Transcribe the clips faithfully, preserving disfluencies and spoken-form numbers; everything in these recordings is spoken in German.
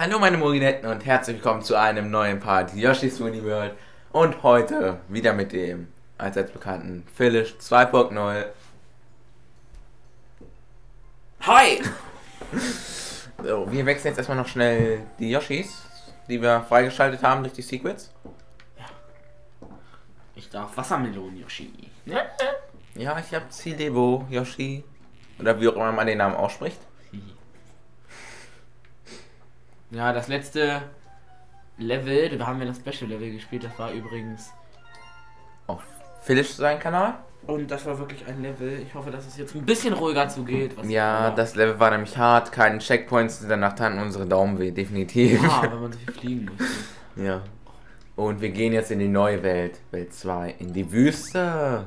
Hallo meine Morinetten und herzlich willkommen zu einem neuen Part Yoshi's Woolly World und heute wieder mit dem allseits bekannten Philish zwei Punkt null. Hi! So, wir wechseln jetzt erstmal noch schnell die Yoshis, die wir freigeschaltet haben durch die Secrets. Ja. Ich darf Wassermelonen Yoshi. Ja, ich habe Zilebo Yoshi oder wie auch immer man den Namen ausspricht. Ja, das letzte Level, da haben wir das Special Level gespielt, das war übrigens. Auf Philish sein Kanal. Und das war wirklich ein Level. Ich hoffe, dass es jetzt ein bisschen ruhiger zugeht. Was Ja, das Level war nämlich hart, keine Checkpoints, danach taten unsere Daumen weh, definitiv. Ah, wenn man so viel fliegen musste. Ja. Und wir gehen jetzt in die neue Welt, Welt zwei, in die Wüste.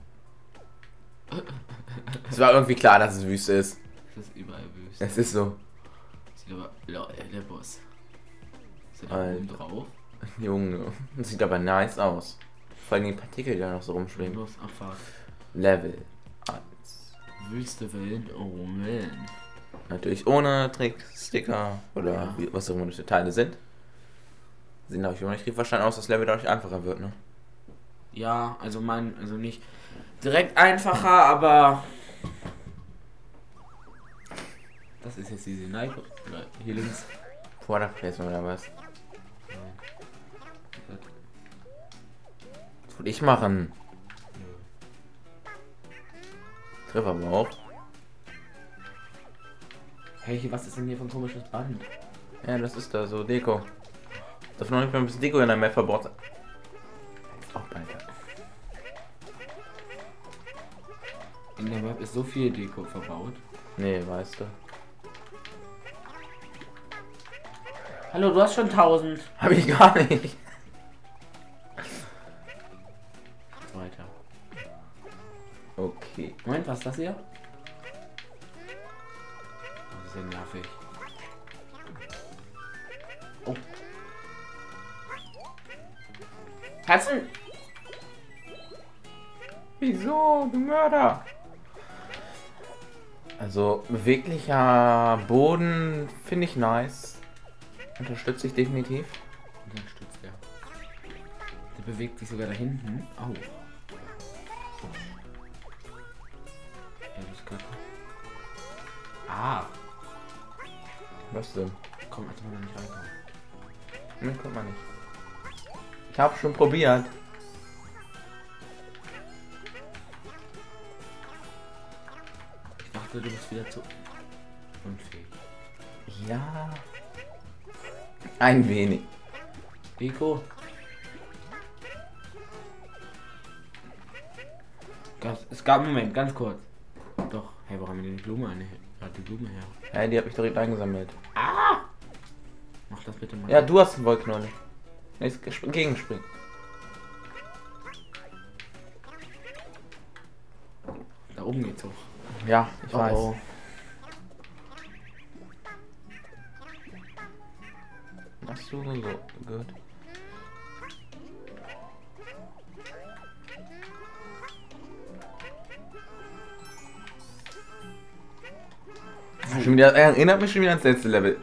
Es war irgendwie klar, dass es Wüste ist. Es ist überall Wüste. Es ist so. Sieht aber, Leute, der Boss. Ist da Alter. oben drauf? Junge, das sieht aber nice aus. Vor allem die Partikel, die da noch so rumschwingen. Los, Abfahrt. Level eins. Wüste Welt, oh man. Natürlich ohne Trick, Sticker oder Ja. wie, was auch immer das für Teile sind. Sehen dadurch immer nicht richtig verstanden aus, dass das Level dadurch einfacher wird, ne? Ja, also mein, also nicht direkt einfacher, aber. Das ist jetzt diese Sniper. Oder hier links. Product Placement oder was? Das würde ich machen. Treffer aber auch. Hey, hier, was ist denn hier für ein komisches Band? Ja, das ist da so Deko. Darf noch nicht mal ein bisschen Deko in der Map verbaut sein. Auch Alter. In der Map ist so viel Deko verbaut. Nee, weißt du. Hallo, du hast schon tausend. Hab ich gar nicht. Weiter. Okay. Moment, was ist das hier? Das ist ja nervig. Oh. Herzen! Wieso, du Mörder? Also, beweglicher Boden finde ich nice. Unterstütze ich definitiv. Unterstützt er. Der bewegt sich sogar da hinten. Au. Ja, das gehört. Ah. Was denn? Komm, als man da nicht reinkommt. Ne, kommt man nicht. Ich habe schon probiert. Ich dachte, du bist wieder zu unfähig. Ja. Ein wenig. Deko. Ganz, es gab einen Moment, ganz kurz. Doch, hey, warum haben wir die Blume eine? Hat die Blume her? Ja, die habe ich direkt eingesammelt. Ah! Mach das bitte mal. Ja, du hast einen Wollknolle. Jetzt gegenspringen. Da oben geht's hoch. Ja, ich weiß. Oh. Hast du so gehört? Schon wieder, erinnert mich schon wieder ans letzte Level.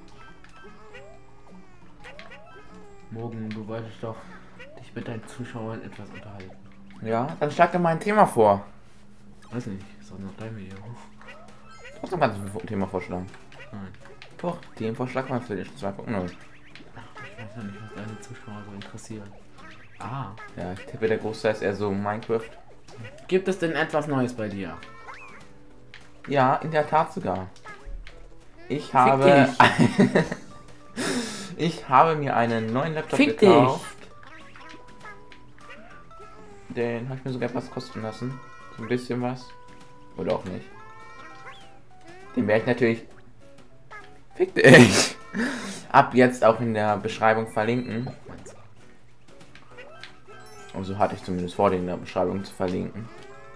Morgen, du wolltest doch dich mit deinen Zuschauern etwas unterhalten. Ja, dann schlag dir mal ein Thema vor. Weiß nicht, ist doch noch dein Video. Trotzdem kannst du ein Thema vorschlagen. Nein. Doch, Themenvorschlag war für dich zwei Punkt null. Ich weiß ja nicht, was deine Zuschauer so interessiert. Ah. Ja, ich tippe, der Großteil ist eher so Minecraft. Gibt es denn etwas Neues bei dir? Ja, in der Tat sogar. Ich habe... ich habe mir einen neuen Laptop Fick gekauft. Den habe ich mir sogar etwas kosten lassen. So ein bisschen was. Oder auch nicht. Den werde ich natürlich... Fick dich! Ab jetzt auch in der Beschreibung verlinken. Und so hatte ich zumindest vor, den in der Beschreibung zu verlinken.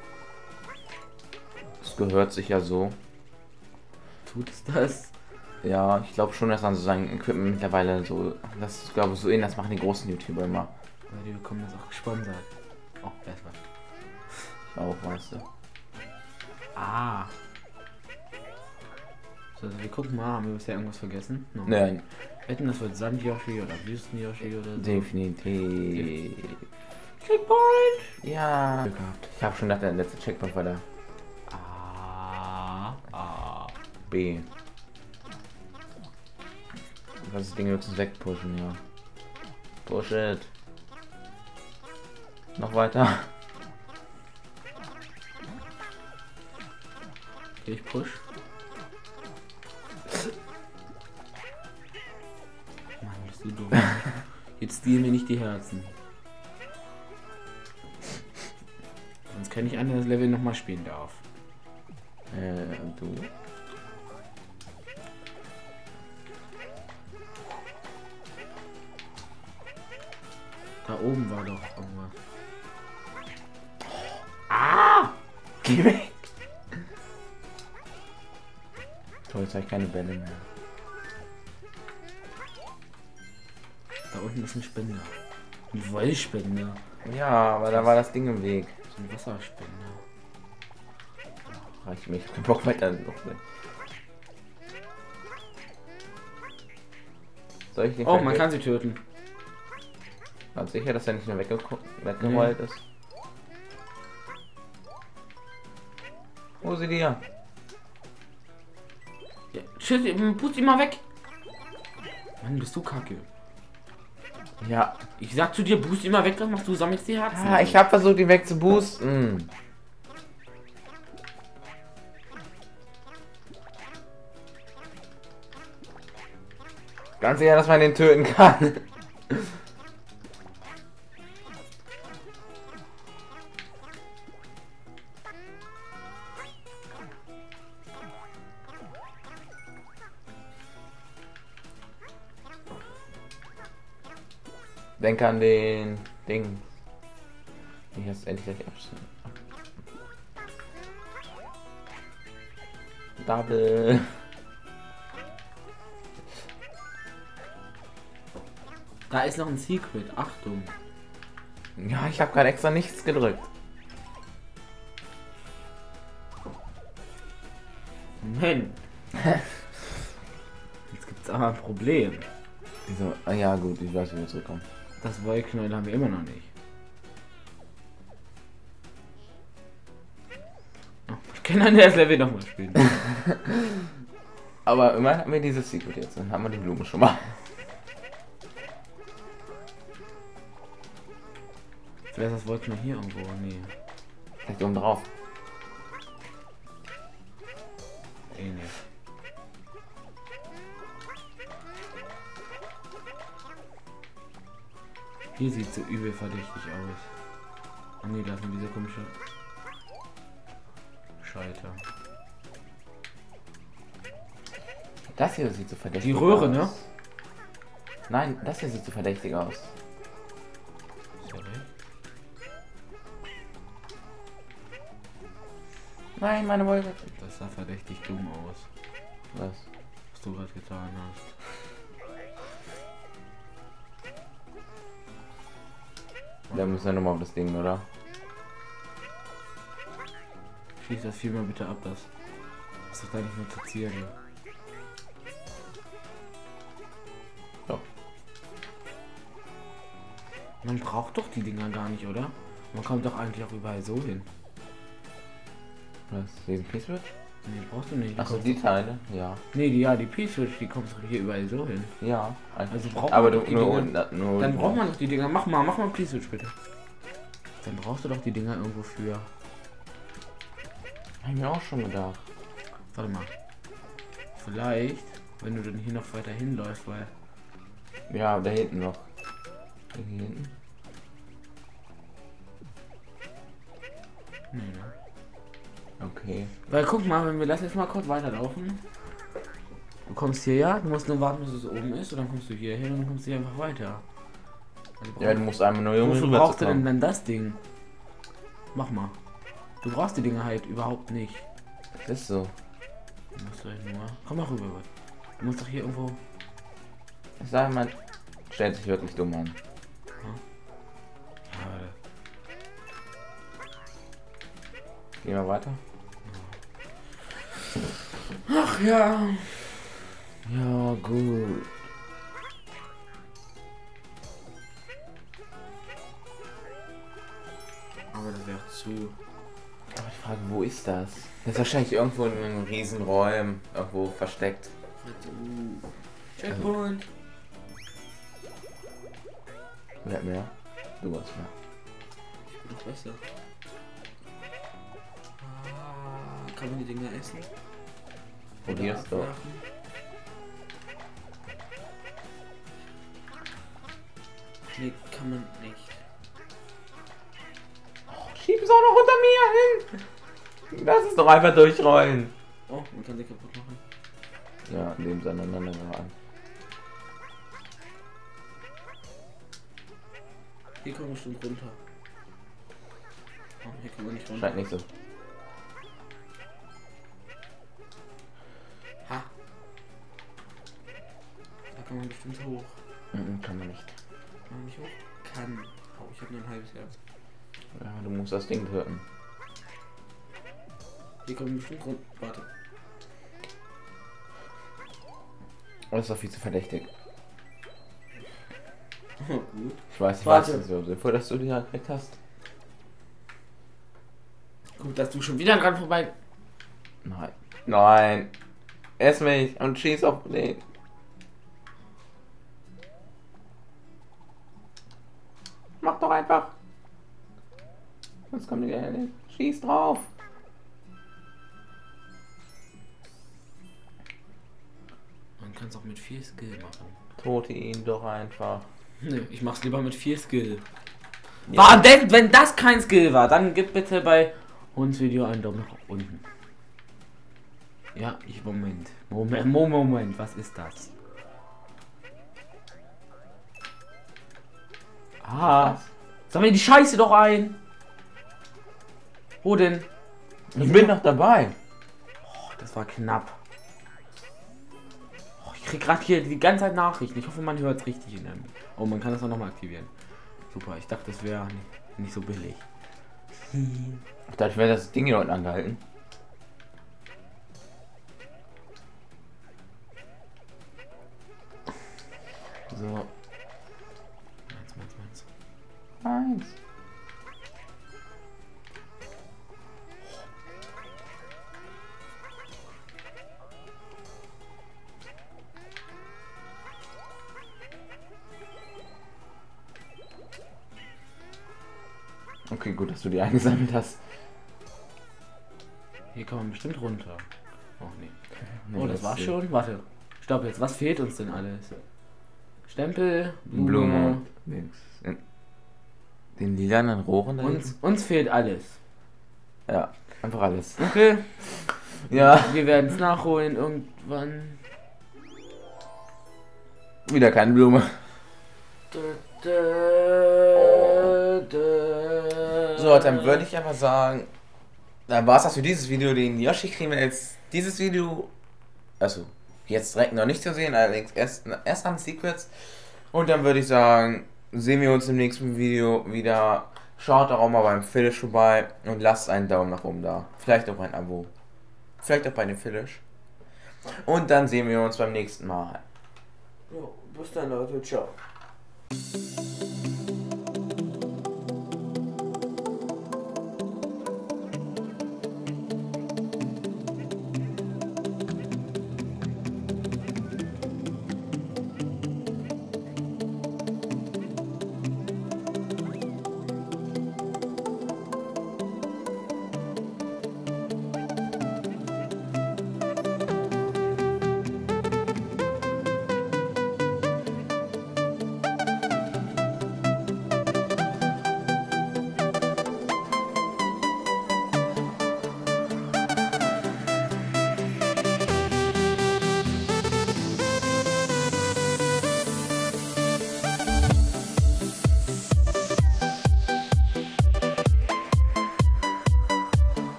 Das gehört sich ja so. Tut es das? Ja, ich glaube schon, dass man so sein Equipment mittlerweile so... Das ist, glaube ich, so in, das machen die großen YouTuber immer. Weil die bekommen das auch gesponsert. Oh, besser. Ich auch, weißt du. Ah. Also wir gucken mal, haben wir bisher irgendwas vergessen? No. Nein. Wetten, das wird Sand-Yoshi oder Wüsten-Yoshi oder so. Definitiv. Checkpoint! Ja. Glück gehabt. Ich habe schon gedacht, der letzte Checkpoint war da. A, A. B. Was das Ding höchstens wegpushen, ja. Push it. Noch weiter. Okay, ich push. Mann, bist du dumm. Jetzt stehlen mir nicht die Herzen. Sonst kann ich an das Level nochmal spielen darf. Äh, du? Da oben war doch irgendwas. Ah! Geh weg! Toll, jetzt habe ich keine Bälle mehr. Da unten ist ein Spender. Ein Wollspender. Ja, aber da war das Ding im Weg. So ein Wasserspender. Reicht mich. Ich brauch weiter noch. Soll ich den Oh, man kann sie töten. Ganz sicher, dass er nicht mehr wegge weggerollt nee. ist. Wo sie die ja? Ja, tschüss, pust ihn mal weg. Mann, bist du kacke. Ja. Ich sag zu dir, boost ihn mal weg, was machst du? Sammelst die Herzen. Ja, ich habe versucht, ihn wegzuboosten. Ganz sicher, dass man den töten kann. Denk an den Ding. Ich jetzt endlich gleich abschneiden. Double. Da ist noch ein Secret. Achtung. Ja, ich habe gerade extra nichts gedrückt. Moment. Jetzt gibt's aber ein Problem. Wieso? Ah ja, gut, ich weiß, wie wir zurückkommen. Das Wollknäuel haben wir immer noch nicht. Oh, ich kann an das Level nochmal spielen. Aber immerhin haben wir dieses Secret jetzt. Dann haben wir die Blume schon mal. Vielleicht ist das Wollknäuel hier irgendwo. Nee. Vielleicht oben drauf. Eh nicht. Hier sieht so übel verdächtig aus. Oh ne, da ist nur dieser komische Schalter. Das hier sieht so verdächtig aus. Die Röhre, aus. ne? Nein, das hier sieht so verdächtig aus. Sorry. Nein, meine Wolke. Das sah verdächtig dumm aus. Was? Was du gerade getan hast. Da müssen wir nochmal auf das Ding, oder? Schieß das viel mal bitte ab, das. Das ist doch da nicht nur zu zieren. So. Man braucht doch die Dinger gar nicht, oder? Man kommt doch eigentlich auch überall so hin. Was? Diesen P-Switch? Nee, brauchst du nicht. Achso, die Teile? Ja. Nee, die, ja, die P-Switch, die kommst du hier überall so hin. Ja. Also braucht aber man du, doch die nur, Dinger. nur, Dann braucht man doch die Dinger. Mach mal, mach mal P-Switch bitte. Dann brauchst du doch die Dinger irgendwo für. Hab ich mir auch schon gedacht. Warte mal. Vielleicht, wenn du dann hier noch weiter hinläufst, weil. Ja, da hinten noch. Hier hinten. Nee, ne? Okay. Weil guck mal, wenn wir das jetzt mal kurz weiterlaufen. Du kommst hier ja, du musst nur warten, bis es oben ist, und dann kommst du hier hin und dann kommst du hier einfach weiter. Also Ja, du musst einmal nur wofür brauchst du denn dann das Ding? Mach mal. Du brauchst die Dinge halt überhaupt nicht. Das ist so. Du musst halt nur. Komm mal rüber. Du musst doch hier irgendwo. Ich sag mal, stellt sich wirklich dumm an. Ja, warte. Gehen wir weiter. Ach ja. Ja, gut. Aber das wäre zu. Aber die Frage, wo ist das? Das ist wahrscheinlich irgendwo in einem riesen Räumen, irgendwo versteckt. Checkpoint. Wer hat mehr? Du hast mehr. Ich bin doch besser. Ah, kann man die Dinger essen? Probier's doch. Nee, kann man nicht. Oh, schieb es auch noch unter mir hin! Lass es doch einfach durchrollen. Oh, man kann sie kaputt machen. Ja, indem sie aneinander geraten. Hier kommen wir bestimmt runter. Oh, hier kommen wir nicht runter. Scheint nicht so. Ha! Da kann man bestimmt hoch. Mhm, kann man nicht. Kann man nicht hoch? Kann. Oh, ich habe nur ein halbes Herz. Ja, du musst das Ding töten. Hier kommen wir bestimmt runter. Warte. Das ist doch viel zu verdächtig. Oh, gut. Ich weiß nicht, Warte. was das so sinnvoll, dass du die halt gekriegt hast. Gut, dass du schon wieder dran vorbei. Nein. Nein. Ess mich und schieß auf den. Mach doch einfach. Sonst kommt die gerne. Schieß drauf. Man kann es auch mit viel Skill machen. Tote ihn doch einfach. Nö, ich mach's lieber mit viel Skill. Ja. War denn, wenn das kein Skill war, dann gib bitte bei uns Video einen Daumen nach unten. Ja, ich Moment. Moment, Moment, Moment, was ist das? Ah, sag mir die Scheiße doch ein. Wo denn? Ich bin noch dabei. Oh, das war knapp. Oh, ich krieg gerade hier die ganze Zeit Nachrichten. Ich hoffe, man hört es richtig in dem. Oh, man kann das auch nochmal aktivieren. Super, ich dachte, das wäre nicht, nicht so billig. Ich dachte, ich werde das Ding hier unten angehalten. So. Meins, meins, meins. Eins. Okay, gut, dass du die eingesammelt hast. Hier kann man bestimmt runter. Oh nee. Nee, Oh, das war's schon. Warte. Stopp jetzt. Was fehlt uns denn alles? Stempel, Blume. Blume. Nix. Den lilanen Rohren da Uns, hinten? uns fehlt alles. Ja, einfach alles. Okay. Ja. Wir werden es nachholen irgendwann. Wieder keine Blume. So, dann würde ich aber sagen, dann war es das für dieses Video. Den Yoshi kriegen wir jetzt dieses Video, also jetzt direkt noch nicht zu sehen, allerdings erst, erst am Secrets. Und dann würde ich sagen, sehen wir uns im nächsten Video wieder. Schaut auch mal beim Finish vorbei und lasst einen Daumen nach oben da. Vielleicht auch ein Abo. Vielleicht auch bei dem Finish. Und dann sehen wir uns beim nächsten Mal. Jo, bis dann Leute, ciao.